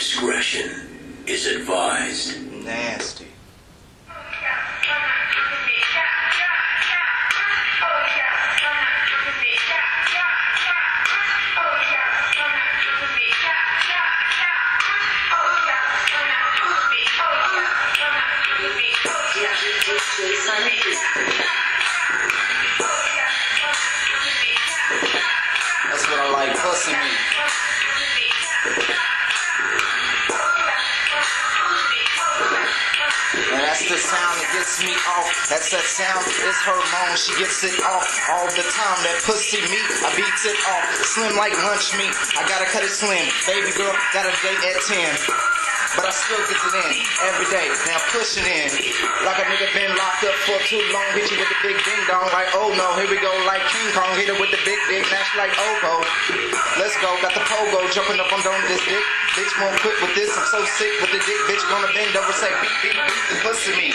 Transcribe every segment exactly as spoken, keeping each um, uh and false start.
Discretion is advised. Nasty. That's what I like, pussy me. And that's the sound that gets me off. That's that sound, it's hormone, she gets it off all the time. That pussy meat, I beats it off. Slim like lunch meat, I gotta cut it slim. Baby girl, got a date at ten. But I still get it in every day. Now push it in. Like a nigga been locked up for too long. Hit you with the big ding dong. Like, oh no, here we go. Like King Kong. Hit it with the big dick. Nash like Ogo. Let's go. Got the pogo. Jumping up on down this dick. Bitch won't quit with this. I'm so sick with the dick. Bitch gonna bend over. Say beat, beat, beat the pussy me.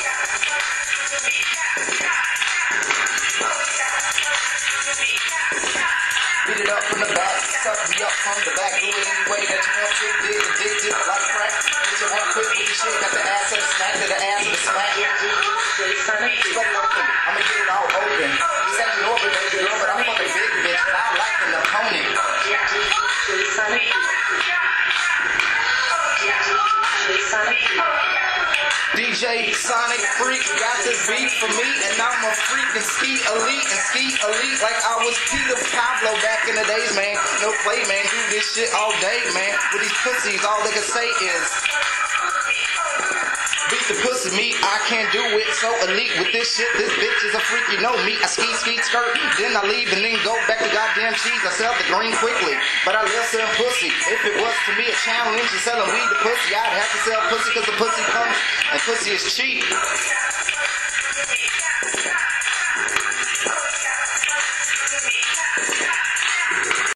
Beat it up from the back, suck me up from the back. Do it any way that you want to. Dig addicted like crack. Bitch, I want quick with the shit. Got the ass of the smack, to the ass of the smack. Spread it open, I'ma get it all open. Set it over, baby girl, but I'm fucking big bitch. But I like an opponent. D J Sonic Freak got this beat for me, and I'm a freaking ski elite and ski elite like I was Peter Pablo back in the days, man. No play, man. Do this shit all day, man. With these pussies, all they can say is beat the pussy me. I can't do it so elite with this shit. This bitch is a freak, you know me. I ski, ski, skirt, then I leave and then go back to goddamn cheese. I sell the green quickly, but I love selling pussy. If it was to me a challenge to selling weed to pussy, I'd have to sell pussy because the pussy comes and pussy is cheap.